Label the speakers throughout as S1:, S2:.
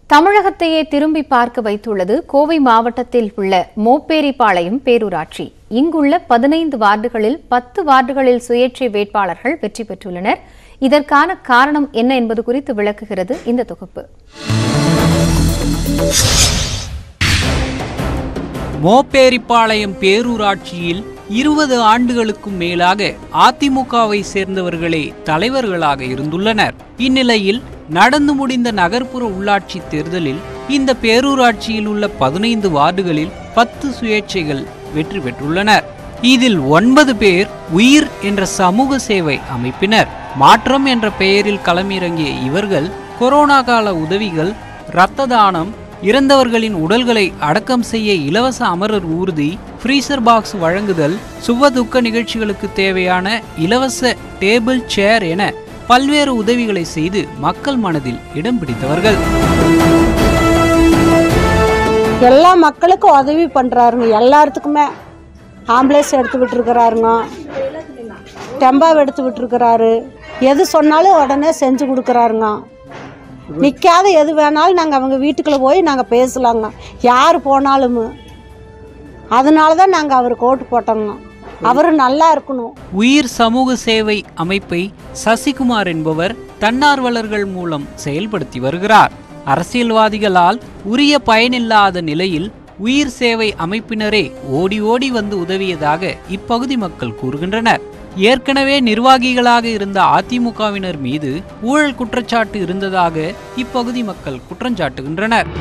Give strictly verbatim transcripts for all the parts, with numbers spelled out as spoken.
S1: தமிழகத்தையே திரும்பி பார்க்க வைத்துள்ளது கோவை மாவட்டத்தில் உள்ள மோப்பேரிப்பாளையம் பேரூராட்சி. இங்குள்ள பதினைந்து வார்டுகளில் பத்து வார்டுகளில் சுயேட்சை வேட்பாளர்கள் வெற்றி பெற்றுள்ளனர். இதற்கான காரணம் என்ன என்பது குறித்து விளக்குகிறது இந்த தொகுப்பு.
S2: மோப்பேரிப்பாளையம் பேரூராட்சியில் இருபது ஆண்டுகளுக்கும் மேலாக அதிமுகவை சேர்ந்தவர்களே தலைவர்களாக இருந்துள்ளனர். இந்நிலையில் நடந்து முடிந்த நகர்ப்புற உள்ளாட்சி தேர்தலில் இந்த பேரூராட்சியில் உள்ள பதினைந்து வார்டுகளில் பத்து சுயேட்சைகள் வெற்றி பெற்றுள்ளனர். இதில் ஒன்பது பேர் உயிர் என்ற சமூக சேவை அமைப்பினர். மாற்றம் என்ற பெயரில் களமிறங்கிய இவர்கள் கொரோனா கால உதவிகள், இரத்த தானம், இறந்தவர்களின் உடல்களை அடக்கம் செய்ய இலவச அமரர் ஊர்தி, ஃப்ரீசர் பாக்ஸ் வழங்குதல், சுப துக்க நிகழ்ச்சிகளுக்கு தேவையான இலவச டேபிள் சேர் என பல்வேறு உதவிகளை செய்து மக்கள் மனதில் இடம் பிடித்தவர்கள்.
S3: எல்லா மக்களுக்கும் உதவி பண்றாருங்க. எல்லாத்துக்குமே ஆம்புலன்ஸ் எடுத்து விட்டுருக்கிறாருங்க, டெம்பாவை எடுத்து விட்டுருக்கிறாரு. எது சொன்னாலும் உடனே செஞ்சு கொடுக்குறாருங்க. நிற்காத எது வேணாலும் நாங்கள் அவங்க வீட்டுக்குள்ளே போய் நாங்கள் பேசலாங்க, யார் போனாலும். அதனால தான் நாங்கள் அவருக்கு ஓட்டு போட்டோங்க. அவரு நல்லா இருக்கணும்.
S2: உயிர் சமூக சேவை அமைப்பை சசிகுமார் என்பவர் தன்னார்வலர்கள் மூலம் செயல்படுத்தி வருகிறார். அரசியல்வாதிகளால் உரிய பயனில்லாத நிலையில் உயிர் சேவை அமைப்பினரே ஓடி ஓடி வந்து உதவியதாக இப்பகுதி மக்கள் கூறுகின்றனர். ஏற்கனவே நிர்வாகிகளாக இருந்த அதிமுகவினர் மீது ஊழல் குற்றச்சாட்டு இருந்ததாக இப்பகுதி மக்கள் குற்றஞ்சாட்டுகின்றனர்.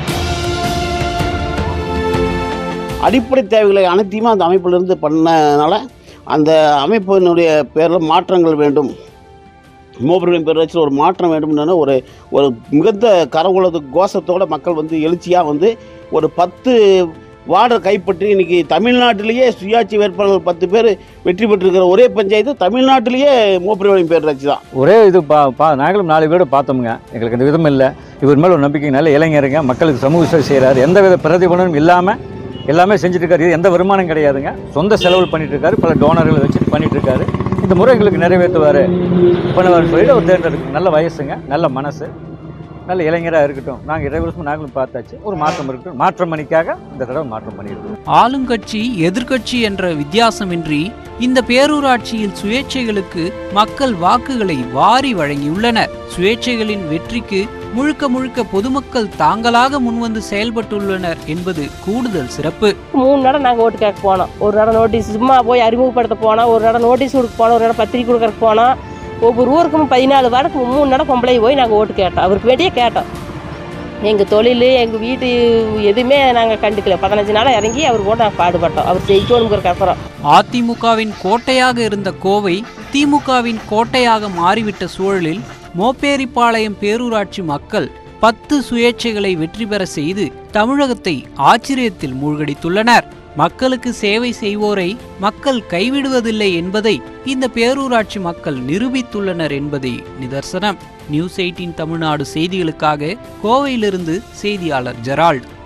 S4: அடிப்படை தேவைகளை அனைத்தையுமே அந்த அமைப்பிலிருந்து பண்ணனால அந்த அமைப்பினுடைய பேரில் மாற்றங்கள் வேண்டும், மோப்பரிப்பாளையம் பேரூராட்சியில் ஒரு மாற்றம் வேண்டும்னு ஒரு ஒரு மிகுந்த கரகுலத்து கோஷத்தோடு மக்கள் வந்து எழுச்சியாக வந்து ஒரு பத்து வார்டை கைப்பற்றி இன்றைக்கி தமிழ்நாட்டிலேயே சுயாட்சி வேட்பாளர்கள் பத்து பேர் வெற்றி பெற்றிருக்கிற ஒரே பஞ்சாயத்து தமிழ்நாட்டிலேயே மோப்பரிப்பாளையம் பேரூராட்சி தான்.
S5: ஒரே இது பா பா நாங்களும் நாலு பேர் பார்த்தோமுங்க. எங்களுக்கு இந்த விதம் இல்லை. இவர் மேலே ஒரு நம்பிக்கை, நல்ல இளைஞருங்க, மக்களுக்கு சமூக சேவை செய்கிறார். எந்த வித பிரதிபலனும் இல்லாமல் எல்லாமே செஞ்சுட்டு இருக்காரு. இது எந்த வருமானம் கிடையாதுங்க. சொந்த செலவில் பண்ணிட்டு இருக்காரு. பல டோனர்களை வச்சுட்டு பண்ணிட்டு இருக்காரு. இந்த முறை எங்களுக்கு நிறைவேற்றுவார் பண்ணுவார் சொல்லிட்டு ஒரு தேர்ந்தெடுக்கு நல்ல வயசுங்க, நல்ல மனசு, நல்ல இளைஞராக இருக்கட்டும். நாங்கள் இருபது வருஷம் நாங்களும் பார்த்தாச்சு. ஒரு மாற்றம் இருக்கட்டும். மாற்றம் மணிக்காக இந்த தடவை மாற்றம் பண்ணியிருக்கோம்.
S2: ஆளுங்கட்சி எதிர்கட்சி என்ற வித்தியாசமின்றி இந்த பேரூராட்சியில் சுயேட்சைகளுக்கு மக்கள் வாக்குகளை வாரி வழங்கியுள்ளனர். சுயேட்சைகளின் வெற்றிக்கு முழுக்க முழுக்க பொதுமக்கள் தாங்களாக முன்வந்து செயல்பட்டுள்ளனர் என்பது கூடுதல் சிறப்பு.
S6: மூணு நடம் நாங்கள் ஓட்டு கேட்க போனோம். ஒரு நடம் நோட்டீஸ் சும்மா போய் அறிமுகப்படுத்த போனோம், ஒரு நடம் நோட்டீஸ் கொடுக்க போனோம், ஒரு நடம் பத்திரிக்கை கொடுக்கறக்கு போனோம். ஒவ்வொரு ஊருக்கும் பதினாலு வாரத்துக்கு மூணு நடம் பொம்பளை போய் நாங்கள் ஓட்டு கேட்டோம். அவருக்கு வேண்டியே கேட்டோம். எங்கள் தொழில், எங்கள் வீட்டு எதுவுமே நாங்கள் கண்டுக்கல. பதினஞ்சு நாளாக இறங்கி அவர் கூட நாங்கள் பாடுபட்டோம். அவர் ஜெயிக்கணுங்கிறக்கு அப்புறம்
S2: அதிமுகவின் கோட்டையாக இருந்த கோவை திமுகவின் கோட்டையாக மாறிவிட்ட சூழலில் மோப்பேரிப்பாளையம் பேரூராட்சி மக்கள் பத்து சுயேட்சைகளை வெற்றி பெற செய்து தமிழகத்தை ஆச்சரியத்தில் மூழ்கடித்துள்ளனர். மக்களுக்கு சேவை செய்வோரை மக்கள் கைவிடுவதில்லை என்பதை இந்த பேரூராட்சி மக்கள் நிரூபித்துள்ளனர் என்பதே நிதர்சனம். நியூஸ் எயிட்டீன் தமிழ்நாடு செய்திகளுக்காக கோவையிலிருந்து செய்தியாளர் ஜெரால்ட்.